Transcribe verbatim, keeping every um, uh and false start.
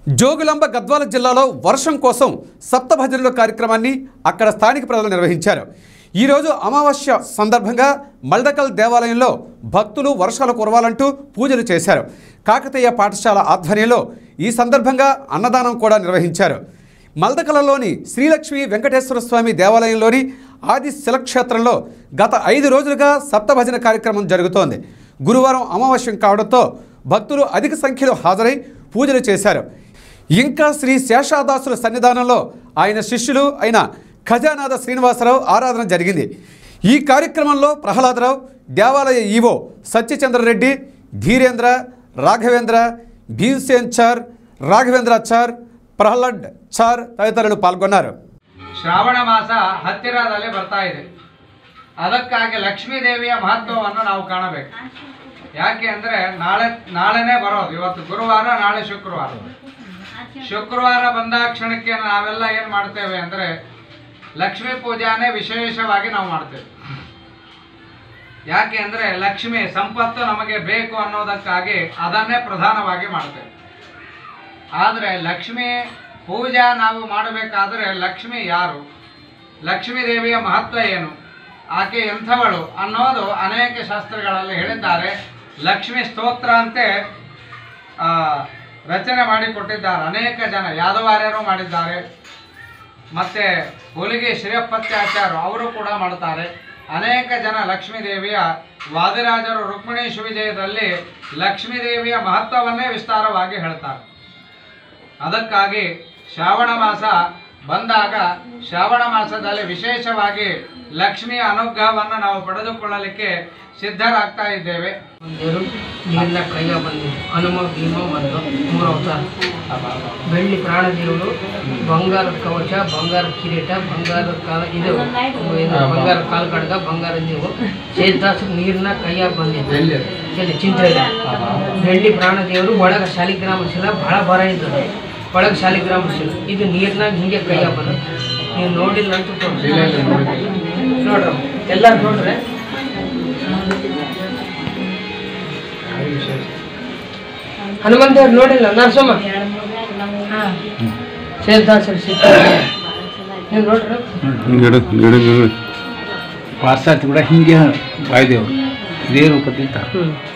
జోగులాంబ గద్వాల జిల్లాలో వర్షం కోసం సప్తభజనుల కార్యక్రమాన్ని అక్కడ స్థానిక ప్రజలు నిర్వహించారు. ఈ రోజు అమావాస్య సందర్భంగా మల్దకల్ దేవాలయంలో భక్తులు వర్షాలు కురవాలంటూ పూజలు చేశారు. కాకతీయ పాఠశాల ఆధ్వర్యంలో ఈ సందర్భంగా అన్నదానం కూడా నిర్వహించారు. మల్దకలలోని శ్రీలక్ష్మీ వెంకటేశ్వర స్వామి దేవాలయంలోని ఆది శిలక్షేత్రంలో గత ఐదు రోజులుగా సప్తభజన కార్యక్రమం జరుగుతోంది. గురువారం అమావాస్యం కావడంతో భక్తులు అధిక సంఖ్యలో హాజరై పూజలు చేశారు. ఇంకా శ్రీ శేషాదాసుల సన్నిధానంలో ఆయన శిష్యులు అయిన ఖజానాథ శ్రీనివాసరావు ఆరాధన జరిగింది. ఈ కార్యక్రమంలో ప్రహ్లాదరావు, దేవాలయ ఈవో సత్యచంద్రరెడ్డి, ధీరేంద్ర, రాఘవేంద్ర, భీమ్సేన్ చార్, ರಾಘವೇಂದ್ರ ಚಾರ್, ಪ್ರಹ್ಲಾದ್ ಚಾರ್ ತದಿತರರು ಪಾಲ್ಗೊಂಡರು. ಶ್ರಾವಣ ಮಾಸ ಹತ್ತಿರದಲ್ಲಿ ಬರ್ತಾ ಇದೆ. ಅದಕ್ಕಾಗಿ ಲಕ್ಷ್ಮೀ ದೇವಿಯ ಮಹತ್ವವನ್ನು ನಾವು ಕಾಣಬೇಕು. ಯಾಕೆ ಅಂದರೆ ನಾಳೆ ನಾಳೆನೇ ಬರೋದು. ಇವತ್ತು ಗುರುವಾರ, ನಾಳೆ ಶುಕ್ರವಾರ. ಶುಕ್ರವಾರ ಬಂದ ಕ್ಷಣಕ್ಕೆ ನಾವೆಲ್ಲ ಏನು ಮಾಡ್ತೇವೆ ಅಂದರೆ ಲಕ್ಷ್ಮೀ ಪೂಜಾನೇ ವಿಶೇಷವಾಗಿ ನಾವು ಮಾಡ್ತೇವೆ. ಯಾಕೆ ಅಂದರೆ ಲಕ್ಷ್ಮಿ ಸಂಪತ್ತು ನಮಗೆ ಬೇಕು ಅನ್ನೋದಕ್ಕಾಗಿ ಅದನ್ನೇ ಪ್ರಧಾನವಾಗಿ ಮಾಡ್ತೇವೆ. ಆದರೆ ಲಕ್ಷ್ಮಿ ಪೂಜಾ ನಾವು ಮಾಡಬೇಕಾದರೆ ಲಕ್ಷ್ಮಿ ಯಾರು, ಲಕ್ಷ್ಮೀ ದೇವಿಯ ಮಹತ್ವ ಏನು, ಆಕೆ ಎಂಥವಳು ಅನ್ನೋದು ಅನೇಕ ಶಾಸ್ತ್ರಗಳಲ್ಲಿ ಹೇಳಿದ್ದಾರೆ. ಲಕ್ಷ್ಮಿ ಸ್ತೋತ್ರ ಅಂತೆ ರಚನೆ ಮಾಡಿಕೊಟ್ಟಿದ್ದಾರೆ. ಅನೇಕ ಜನ ಯಾದವಾರ್ಯರು ಮಾಡಿದ್ದಾರೆ, ಮತ್ತು ಹುಲಿಗೆ ಶ್ರೀಯಪ್ಪತ್ಯಾಚಾರ್ಯ ಅವರು ಕೂಡ ಮಾಡ್ತಾರೆ. ಅನೇಕ ಜನ ಲಕ್ಷ್ಮೀ ದೇವಿಯ ವಾದಿರಾಜರು ರುಕ್ಮಿಣೀಶ ವಿಜಯದಲ್ಲಿ ಲಕ್ಷ್ಮೀ ದೇವಿಯ ಮಹತ್ವವನ್ನೇ ವಿಸ್ತಾರವಾಗಿ ಹೇಳ್ತಾರೆ. ಅದಕ್ಕಾಗಿ ಶ್ರಾವಣ ಮಾಸ ಬಂದಾಗ ಶ್ರಾವಣ ಮಾಸದಲ್ಲಿ ವಿಶೇಷವಾಗಿ ಲಕ್ಷ್ಮಿಯ ಅನುಗ್ರಹವನ್ನು ನಾವು ಪಡೆದುಕೊಳ್ಳಲಿಕ್ಕೆ ಸಿದ್ಧರಾಗ್ತಾ ಇದ್ದೇವೆ. ನೀರಿನ ಕೈಯ ಬಂದಿದೆ ಹನುಮ ಭೀಮ ಮತ್ತು ಮೂರು ಅವತಾರ. ಬೆಳ್ಳಿ ಪ್ರಾಣದೇವರು, ಬಂಗಾರದ ಕವಚ, ಬಂಗಾರದ ಕಿರೀಟ, ಬಂಗಾರದ ಕಾಲ ಇದು ಬಂಗಾರ ಕಾಲು ಕಡ್ಗ, ಬಂಗಾರದ ನೀವು ಚೇತಾಸ ನೀರಿನ ಕೈಯಾಗ ಬಂದಿದೆ ಚಿಂತೆ. ಬೆಳ್ಳಿ ಪ್ರಾಣದೇವರು ಒಳಗ ಶಾಲಿಗ್ರಾಮ ಶಿಲ ಭಾಳ ಬರ ಇದ್ದದು. ಒಳಗೆ ಶಾಲಿಗ್ರಾಮ ಶಿಲ ಇದು ನೀರಿನಾಗ ಹಿಂಗೆ ಕೈಯಾಗ ಬಂದ. ನೀವು ನೋಡಿಲ್ಲ ಅಂತ ನೋಡ್ರಿ, ಎಲ್ಲರೂ ನೋಡ್ರೆ. ಹನುಮಂತ ದೇವ್ರು ನೋಡಿಲ್ಲ ನರಸಮ್ಮ ಸೇದಾಸರಿ ಸಿಕ್ಕ ನೀವು ನೋಡ್ರಿ. ಪಾರ್ಸಾತಿ ಕೂಡ ಹಿಂಗೆ ಬಾಯ್ದೇವ್ರು ಇದೇ ರೂಪದಿಂದ